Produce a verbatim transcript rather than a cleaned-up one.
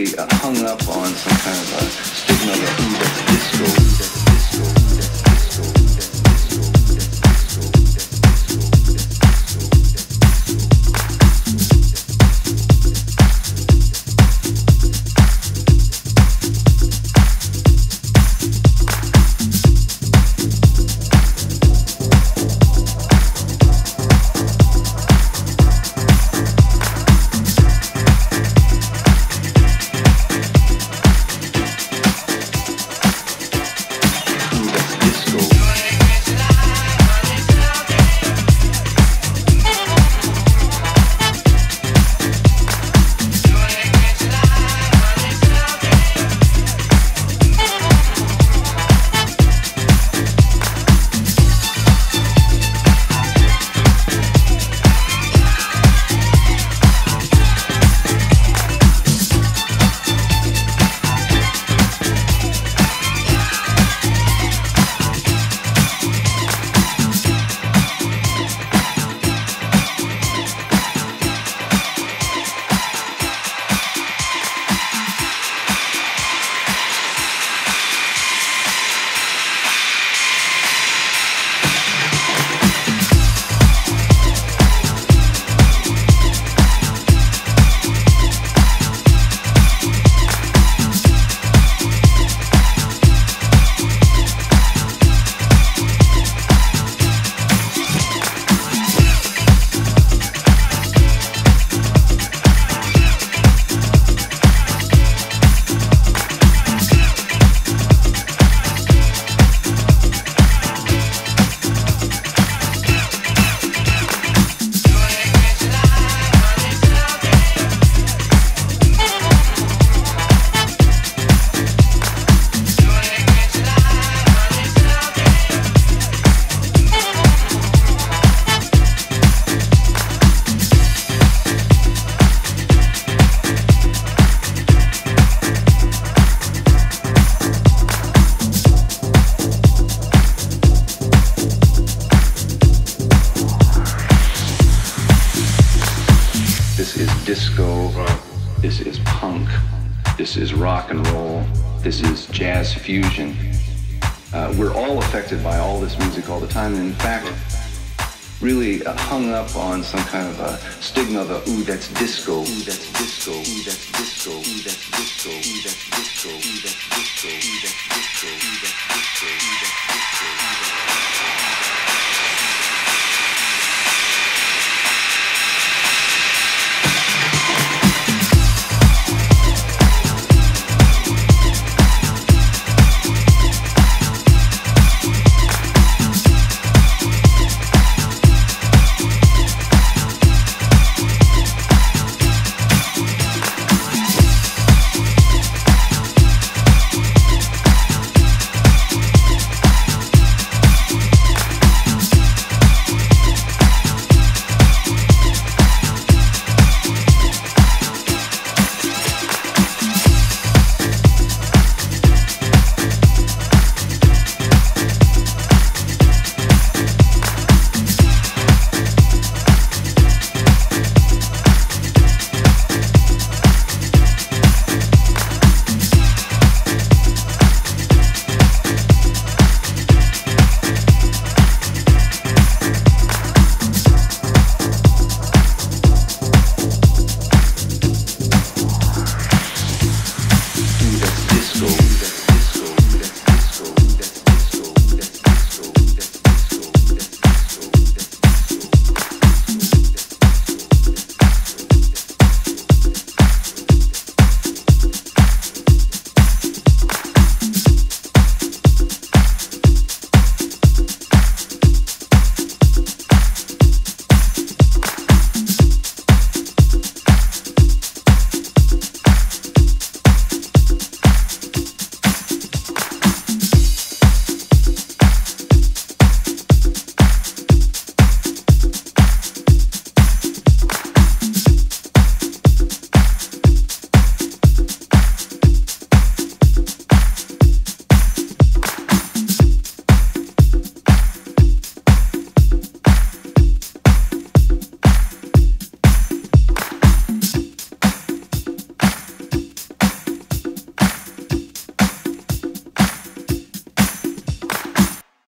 really uh, hung up on some kind of a stigma that, ooh, that's disco, ooh, that's disco, ooh, that's disco, ooh, that's disco. This is rock and roll. This is jazz fusion. Uh, we're all affected by all this music all the time, and in fact, really uh, hung up on some kind of a stigma of a, ooh, that's disco, ooh, that's disco, ooh, that's disco, ooh, that's disco, ooh, that's disco, ooh, that's disco, ooh, that's disco, ooh, that's disco, ooh, that's disco, ooh, that's disco.